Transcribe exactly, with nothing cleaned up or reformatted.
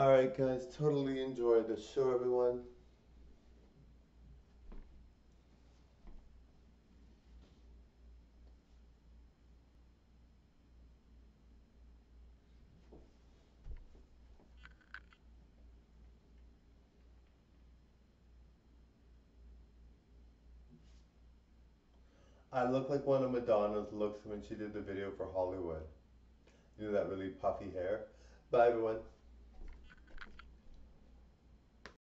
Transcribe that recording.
Alright guys, totally enjoyed the show everyone. I look like one of Madonna's looks when she did the video for Hollywood. You know, that really puffy hair. Bye everyone.